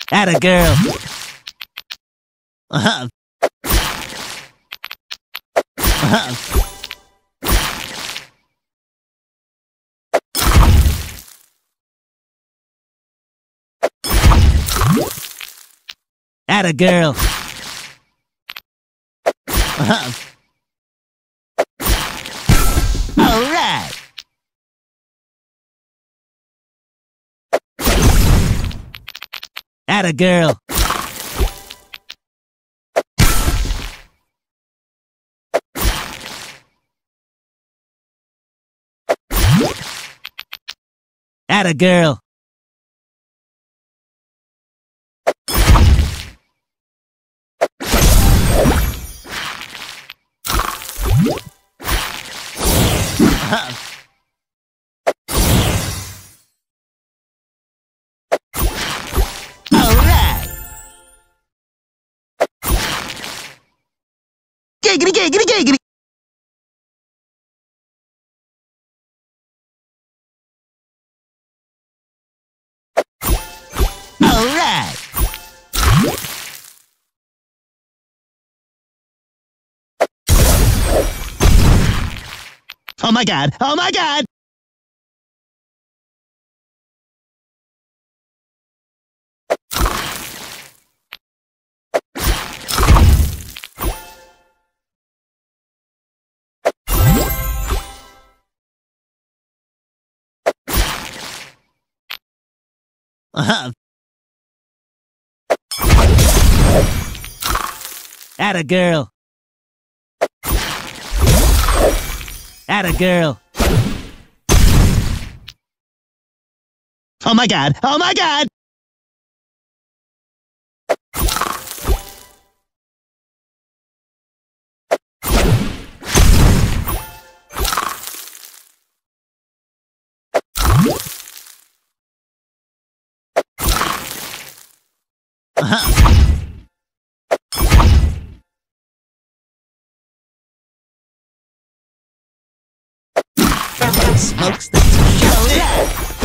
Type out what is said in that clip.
Atta girl. Uh-huh. Uh-huh. Atta girl. Uh-huh. All right. Atta girl. Atta girl. All right. Giggity, giggity, giggity. All right. Oh my God! Oh my God! Uh-huh. Atta girl. Atta girl. Oh my God! Oh my God! Uh-huh. Smokes the show.